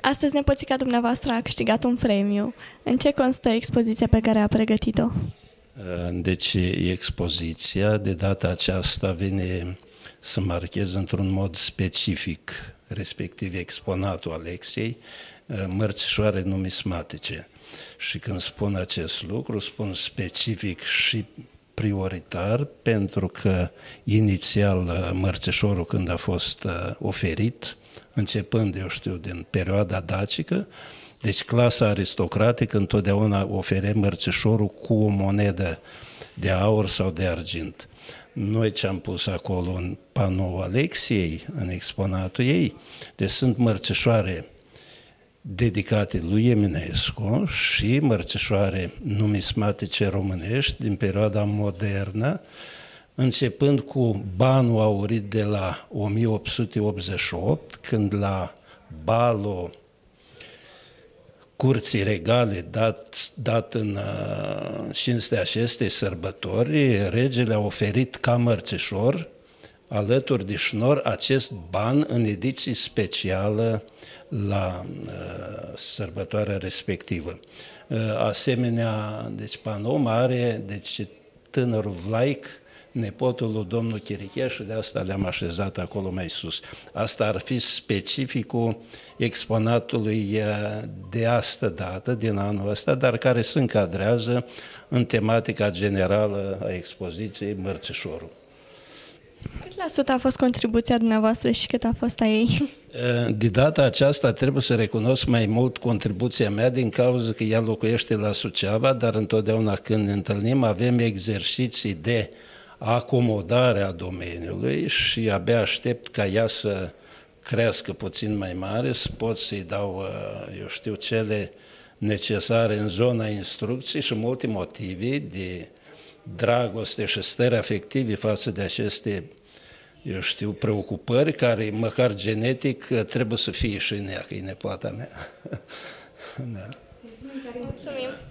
Astăzi nepoțica dumneavoastră a câștigat un premiu. În ce constă expoziția pe care a pregătit-o? Deci expoziția de data aceasta vine să marcheze într-un mod specific, respectiv exponatul Alexiei, mărțișoare numismatice. Și când spun acest lucru, spun specific și prioritar, pentru că inițial mărțișorul, când a fost oferit, începând, eu știu, din perioada dacică, deci clasa aristocratică întotdeauna ofere mărțișorul cu o monedă de aur sau de argint. Noi ce am pus acolo în panoul Alexiei, în exponatul ei, deci sunt mărțișoare dedicate lui Eminescu și mărțișoare numismatice românești din perioada modernă, începând cu banul aurit de la 1888, când la balul curții regale dat în cinstea acestei sărbători, regele a oferit ca mărțișor, alături de șnor, acest ban în ediție specială la sărbătoarea respectivă. Asemenea, deci panou mare, deci tânărul Vlaic, nepotul lui domnul Chirichea, și de asta le-am așezat acolo mai sus. Asta ar fi specificul exponatului de astă dată, din anul ăsta, dar care se încadrează în tematica generală a expoziției Mărțișorul. Cât la sută a fost contribuția dumneavoastră și cât a fost a ei? De data aceasta trebuie să recunosc mai mult contribuția mea din cauza că ea locuiește la Suceava, dar întotdeauna când ne întâlnim avem exerciții de acomodare a domeniului și abia aștept ca ea să crească puțin mai mare, să pot să-i dau, eu știu, cele necesare în zona instrucției și multe motive de dragoste și stări afective față de aceste, eu știu, preocupări care, măcar genetic, trebuie să fie și în ea, că e nepoata mea. Da. Mulțumim!